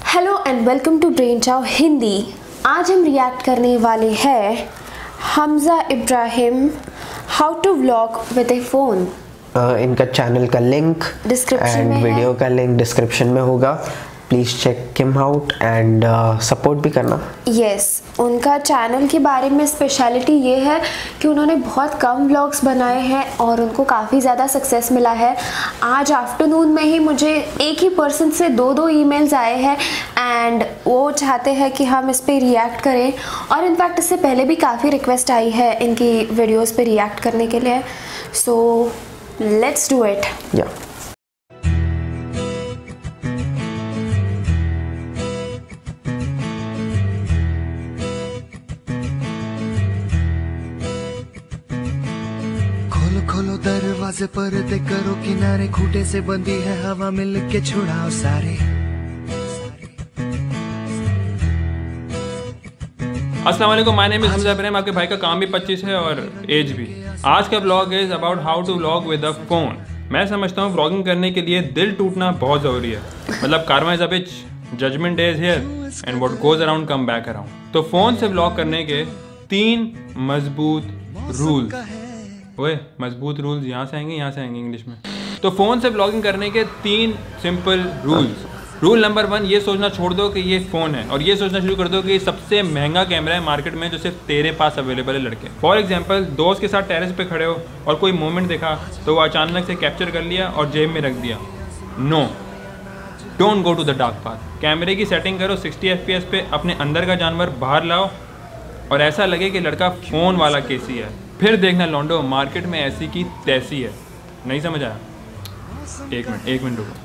Hello and welcome to ब्रेनchow हिंदी। आज हम रिएक्ट करने वाले हैं Hamza Ibrahim how to vlog with a phone. इनका चैनल का लिंक डिस्क्रिप्शन में वीडियो का लिंक डिस्क्रिप्शन में होगा। Please check him out and support भी करना। यस, उनका चैनल के बारे में स्पेशलिटी ये है कि उन्होंने बहुत कम व्लॉग्स बनाए हैं और उनको काफ़ी ज़्यादा सक्सेस मिला है। आज आफ्टरनून में ही मुझे एक ही पर्सन से दो ईमेल्स आए हैं एंड वो चाहते हैं कि हम इस पर रिएक्ट करें, और इनफैक्ट इससे पहले भी काफ़ी रिक्वेस्ट आई है इनकी वीडियोज़ पे रिएक्ट करने के लिए। So let's do it. खोलो दरवाजे पर्दे करो किनारे, खूंटे से बंदी है हवा मिल के छुड़ाओ सारे। अस्सलाम वालेकुम, my name is Hamza Ibrahim. आपके भाई का काम भी 25 है और एज भी। आज का vlog is about how to vlog with a phone. मैं समझता हूँ व्लॉगिंग करने के लिए दिल टूटना बहुत ज़रूरी है। मतलब karma is a bitch, judgment day is here and what goes around come back around। तो फ़ोन से व्लॉग करने के 3 मजबूत रूल्स। ओए, मजबूत रूल्स यहाँ से आएंगे इंग्लिश में। तो फ़ोन से व्लॉगिंग करने के 3 सिंपल रूल्स। रूल नंबर 1, ये सोचना छोड़ दो कि ये फ़ोन है और ये सोचना शुरू कर दो कि ये सबसे महंगा कैमरा है मार्केट में जो सिर्फ तेरे पास अवेलेबल है लड़के। फॉर एग्जांपल, दोस्त के साथ टेरेस पे खड़े हो और कोई मोमेंट देखा तो वो अचानक से कैप्चर कर लिया और जेब में रख दिया। No, don't go to the dark path. कैमरे की सेटिंग करो 60 FPS पे, अपने अंदर का जानवर बाहर लाओ और ऐसा लगे कि लड़का फ़ोन वाला केसी है। फिर देखना लॉन्डो, मार्केट में ऐसी की तैसी है। नहीं समझ आया? एक मिनट रुको,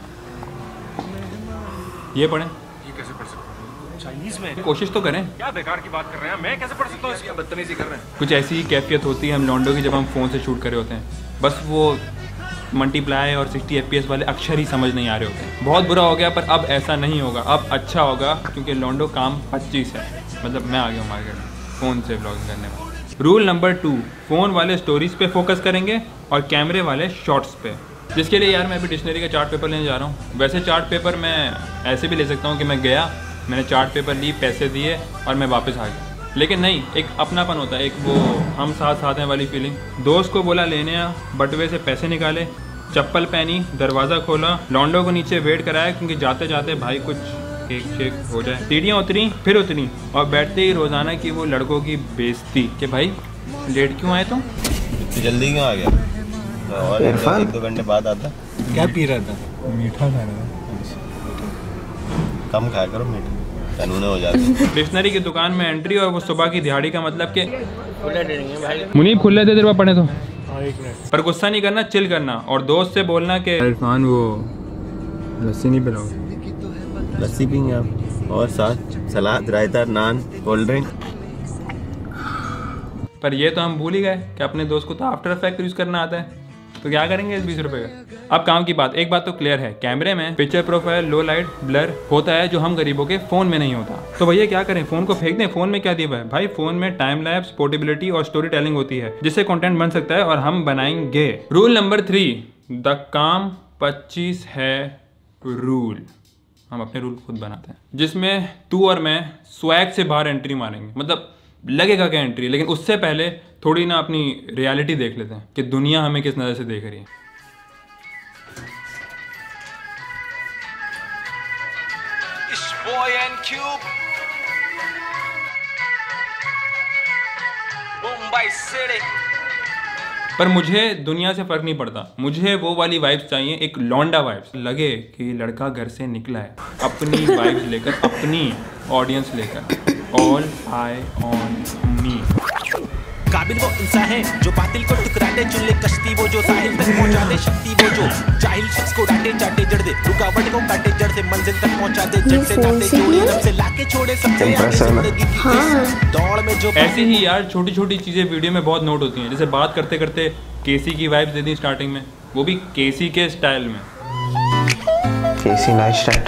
ये पढ़ें। ये कैसे पढ़ सकते हैं? चाइनीज में कोशिश तो करें। क्या बेकार की बात कर रहे हैं, मैं कैसे पढ़ सकता हूँ? इसकी बदतमीजी कर रहे हैं। कुछ ऐसी ही कैफियत होती है हम लॉन्डो की जब हम फ़ोन से शूट कर रहे होते हैं। बस वो मल्टीप्लाई और 60 FPS वाले अक्षर ही समझ नहीं आ रहे होते हैं। बहुत बुरा हो गया, पर अब ऐसा नहीं होगा, अब अच्छा होगा क्योंकि लॉन्डो काम 25 है। मतलब मैं आ गया हूँ मार्केट में फ़ोन से व्लॉगिंग करने में। रूल नंबर 2, फ़ोन वाले स्टोरीज़ पे फोकस करेंगे और कैमरे वाले शॉट्स पे। जिसके लिए यार मैं अभी डिक्शनरी का चार्ट पेपर लेने जा रहा हूँ। वैसे चार्ट पेपर मैं ऐसे भी ले सकता हूँ कि मैं गया, मैंने चार्ट पेपर ली, पैसे दिए और मैं वापस आ गया। लेकिन नहीं, एक अपनापन होता है, एक वो हम साथ हैं वाली फीलिंग। दोस्त को बोला लेने आ, बटुए से पैसे निकाले, चप्पल पहनी, दरवाज़ा खोला, लॉन्डो को नीचे वेट कराया क्योंकि जाते जाते भाई कुछ केक शेक हो जाए। सीढ़ियाँ उतरी, फिर उतरी और बैठते ही रोज़ाना की वो लड़कों की बेइज्जती कि भाई लेट क्यों आए तुम? जल्दी क्यों आ गया? और 1-2 घंटे बाद आता। क्या पी रहा था? मीठा खा रहा था। कम खाया करो मीठा, कानून हो जाता। डिक्शनरी की दुकान में एंट्री और वो सुबह की दिहाड़ी का मतलब कि मुनीब खुले दे, तेरे पास पढ़े तो। एक मिनट। पर गुस्सा नहीं करना, चिल करना और दोस्त से बोलना कि इरफान वो लस्सी नहीं पिलाओगे? लस्सी पीएंगे आप और साथ सलाद, रायता, नान, कोल्ड ड्रिंक। पर ये तो हम भूल ही गए कि अपने दोस्त को तो आफ्टर इफेक्ट यूज़ करना आता है। तो क्या करेंगे इस 20 रुपये का? अब काम की बात, एक बात तो क्लियर है, कैमरे में picture profile, low light, blur होता है जो हम गरीबों के फ़ोन में नहीं होता। तो भैया क्या करें, फ़ोन को फेंक दें? फ़ोन में क्या दिया हुआ है भाई? फ़ोन में टाइम लैप्स, पोर्टेबिलिटी और स्टोरी टेलिंग होती है जिससे कंटेंट बन सकता है और हम बनाएंगे। रूल नंबर 3, द काम 25 है रूल। हम अपने रूल खुद बनाते हैं, जिसमें तू और मैं स्वैग से बाहर एंट्री मारेंगे। मतलब लगेगा क्या एंट्री, लेकिन उससे पहले थोड़ी ना अपनी रियलिटी देख लेते हैं कि दुनिया हमें किस नज़र से देख रही है। पर मुझे दुनिया से फ़र्क नहीं पड़ता, मुझे वो वाली वाइब्स चाहिए, एक लौंडा वाइब्स। लगे कि लड़का घर से निकला है अपनी वाइब्स लेकर, अपनी ऑडियंस लेकर। All eyes on me. काबिल वो इंसान है जो बातिल को टुकरा दे, चुल्ले कश्ती वो जो साहिल तक पहुंचा दे, शक्ति वो जो जाहिल शख्स को डांटे चाटे जड़ दे, रुकावट को काटे जड़ से मंजिल तक पहुंचा दे, जड़ से नाते जोड़े रब से लाके छोड़े सबसे आगे जिंदगी की दौड़ में जो। ऐसी ही यार छोटी छोटी चीज़ें वीडियो में बहुत नोट होती हैं। जैसे बात करते करते केसी की वाइब्स दे दी स्टार्टिंग में, वो भी केसी के स्टाइल में। Casey nice style.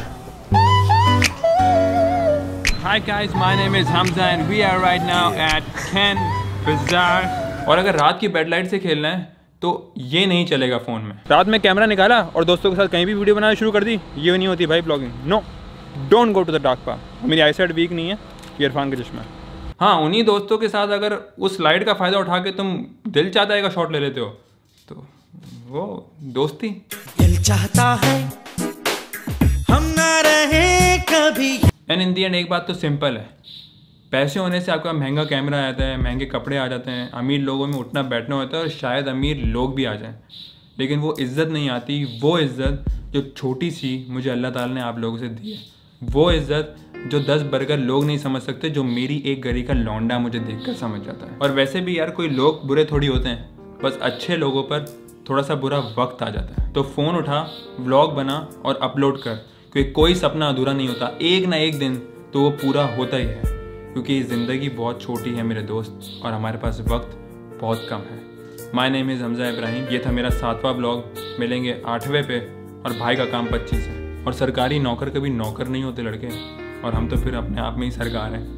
Hi guys, my name is Hamza and we are right now at Ken Bazaar। और अगर रात की बेड लाइट से खेलना है तो ये नहीं चलेगा फ़ोन में। रात में कैमरा निकाला और दोस्तों के साथ कहीं भी वीडियो बनाना शुरू कर दी, ये नहीं होती भाई blogging. No, don't go to the dark path. मेरी आईसाइट वीक नहीं है, ये इरफान का चश्मा है। हाँ, उन्हीं दोस्तों के साथ अगर उस लाइट का फ़ायदा उठा के तुम दिल चाहता है का शॉट ले लेते हो तो वो दोस्ती। दिल चाहता है हम ना रहे कभी। एंड इन दी एंड एक बात तो सिंपल है, पैसे होने से आपका महंगा कैमरा आता है, महंगे कपड़े आ जाते हैं, अमीर लोगों में उठना बैठना होता है और शायद अमीर लोग भी आ जाएं, लेकिन वो इज़्ज़त नहीं आती। वो इज़्ज़त जो छोटी सी मुझे अल्लाह ताला ने आप लोगों से दी है, वो इज़्ज़त जो 10 बर्गर लोग नहीं समझ सकते, जो मेरी एक गली का लौंडा मुझे देखकर समझ जाता है। और वैसे भी यार कोई लोग बुरे थोड़ी होते हैं, बस अच्छे लोगों पर थोड़ा सा बुरा वक्त आ जाता है। तो फ़ोन उठा, व्लॉग बना और अपलोड कर, क्योंकि कोई सपना अधूरा नहीं होता, एक ना एक दिन तो वो पूरा होता ही है। क्योंकि ज़िंदगी बहुत छोटी है मेरे दोस्त, और हमारे पास वक्त बहुत कम है। My name is Hamza Ibrahim. ये था मेरा 7वां ब्लॉग। मिलेंगे 8वें पे, और भाई का काम 25 है। और सरकारी नौकर कभी नौकर नहीं होते लड़के, और हम तो फिर अपने आप में ही सरकार हैं।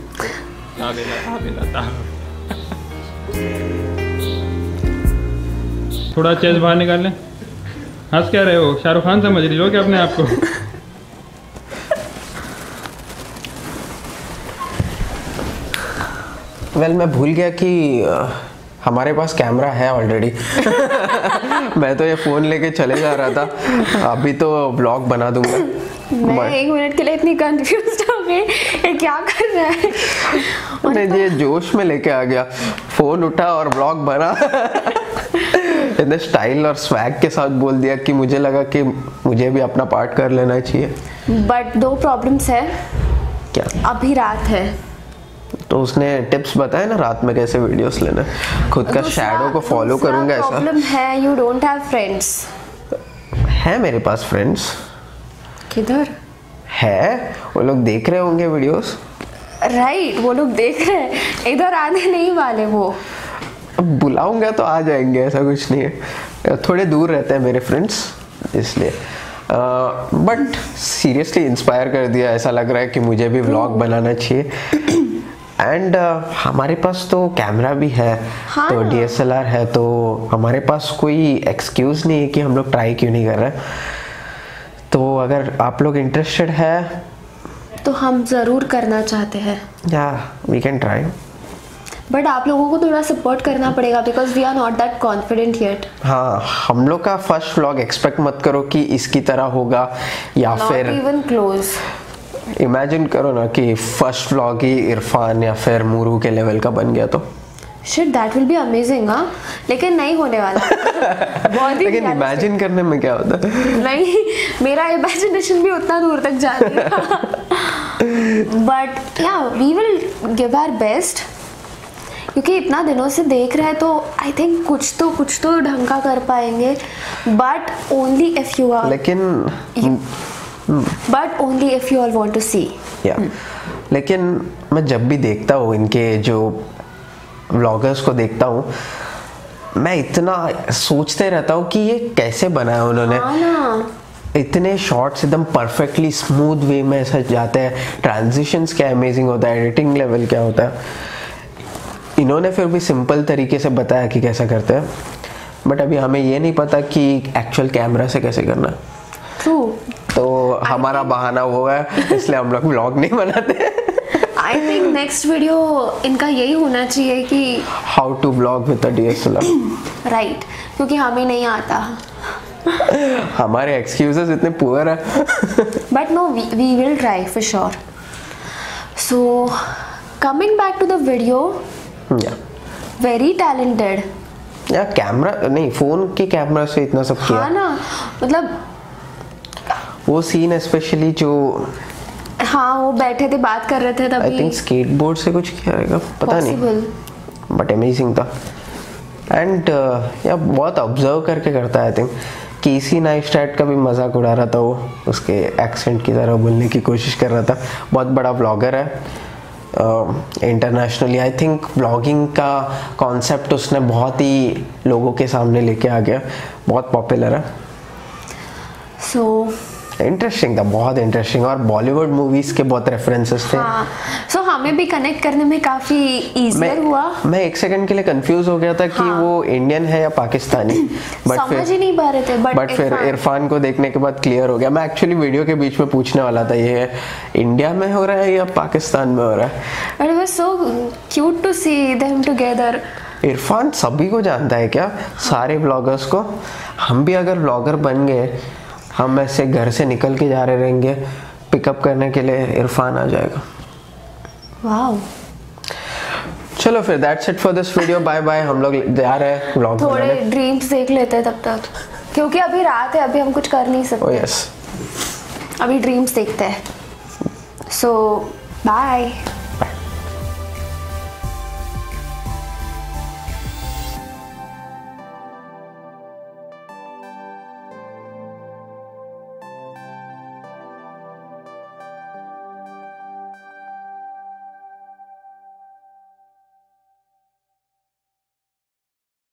थोड़ा चेस्ट बाहर निकाल लें। हंस क्या रहे हो? शाहरुख खान समझ रही हो क्या अपने आप को? वेल मैं भूल गया कि हमारे पास कैमरा है ऑलरेडी। मैं तो ये फ़ोन लेके चले जा रहा था, अभी तो ब्लॉग बना दूंगा। मैं 1 मिनट के लिए इतनी कंफ्यूज हो गई, ये क्या कर रहा है? मैं ये जोश में लेके आ गया, फ़ोन उठा और ब्लॉग बना। इतने स्टाइल और स्वैग के साथ बोल दिया कि मुझे लगा कि मुझे भी अपना पार्ट कर लेना चाहिए। बट 2 प्रॉब्लम्स है। क्या? अभी रात है, तो उसने टिप्स बताए ना रात में कैसे वीडियोस लेना। खुद का शैडो को फॉलो करूंगा ऐसा। प्रॉब्लम है, यू डोंट हैव फ्रेंड्स। है मेरे पास फ्रेंड्स। किधर है? वो लोग देख रहे होंगे वीडियोस। राइट, वो लोग देख रहे हैं, इधर आने नहीं वाले वो। अब बुलाऊंगा तो आ जाएंगे, ऐसा कुछ नहीं है। थोड़े दूर रहते हैं मेरे फ्रेंड्स, इसलिए। बट सीरियसली इंस्पायर कर दिया, ऐसा लग रहा है कि मुझे भी व्लॉग बनाना चाहिए। एंड हमारे पास तो कैमरा भी है। हाँ। तो DSLR है, तो हमारे पास कोई एक्सक्यूज़ नहीं है कि हम लोग ट्राई क्यों नहीं कर रहे। तो अगर आप लोग इंटरेस्टेड है तो हम ज़रूर करना चाहते हैं। या वी कैन ट्राई, बट आप लोगों को थोड़ा सपोर्ट करना पड़ेगा, because we are not that confident yet. हाँ, हम लोग का फर्स्ट व्लॉग एक्सपेक्ट मत करो कि इसकी तरह होगा, या फिर इवन क्लोज। इमेजिन करो ना कि फर्स्ट व्लॉग ही इरफान या फिर मूरू के लेवल का बन गया तो shit, that will be amazing. हाँ, लेकिन नहीं होने वाला। बहुत ही लेकिन इमेजिन करने में क्या होता है? नहीं, मेरा इमेजिनेशन भी उतना दूर तक जा रही है। But yeah we will give our best, क्योंकि इतना दिनों से देख रहे हैं तो आई थिंक कुछ तो ढंग का कर पाएंगे। But only if you are, but only if you all want to see. लेकिन मैं जब भी देखता हूँ इनके जो व्लॉगर्स को देखता हूँ, मैं इतना सोचते रहता हूँ कि ये कैसे बनाया उन्होंने। इतने शॉट्स एकदम परफेक्टली स्मूथ वे में ऐसा जाते हैं, ट्रांजिशंस क्या अमेजिंग होता है, एडिटिंग लेवल क्या होता है। इन्होंने फिर भी सिंपल तरीके से बताया कि कैसा करते हैं, बट अभी हमें ये नहीं पता कि एक्चुअल कैमरा से कैसे करना। True. तो हमारा बहाना वो है, इसलिए हम लोग व्लॉग नहीं बनाते। आई थिंक नेक्स्ट वीडियो इनका यही होना चाहिए कि how to vlog with a DSLR। Right, क्योंकि हमें नहीं आता। हमारे एक्सक्यूजेस इतने पुअर है। But no, we will try for sure. So coming back to the video, very talented. या कैमरा नहीं, फोन की कैमरा से इतना सब किया। हाँ ना, मतलब वो सीन स्पेशली जो, हाँ, वो बैठे थे बात कर रहे थे तभी। आई थिंक स्केटबोर्ड से कुछ किया रहेगा, पता नहीं, बट अमेजिंग था। एंड या बहुत ऑब्जर्व करके करता है। आई थिंक केसी नाइस्टैट का भी मजाक उड़ा रहा था वो, उसके एक्सेंट की तरह बोलने की कोशिश कर रहा था। बहुत बड़ा ब्लॉगर है इंटरनेशनली। आई थिंक ब्लॉगिंग का कॉन्सेप्ट उसने बहुत ही लोगों के सामने लेके आ गया, बहुत पॉपुलर है। सो इंटरेस्टिंग था, बहुत इंटरेस्टिंग, और बॉलीवुड मूवीज के बहुत रेफरेंसेस थे। हाँ, सो हमें भी कनेक्ट करने में काफी इजियर हुआ। मैं एक सेकंड के लिए कंफ्यूज हो गया था कि वो इंडियन है या पाकिस्तानी, समझ ही नहीं पा रहे थे, बट फिर इरफान को देखने के बाद क्लियर हो गया। मैं एक्चुअली वीडियो के बीच में पूछने वाला था ये इंडिया में हो रहा है या पाकिस्तान में हो रहा है। But it was so cute to see them together. Irfan सभी को जानता है क्या, सारे ब्लॉगर्स को। हम भी अगर ब्लॉगर बन गए, हम ऐसे घर से निकल के जा रहे रहेंगे, पिकअप करने के लिए इरफान आ जाएगा। वाओ। चलो फिर that's it for this video, bye bye. हम लोग जा रहे हैं व्लॉग थोड़े बनाने। ड्रीम्स देख लेते हैं तब तक, क्योंकि अभी रात है, अभी हम कुछ कर नहीं सकते। ओह यस, अभी ड्रीम्स देखते हैं। So bye.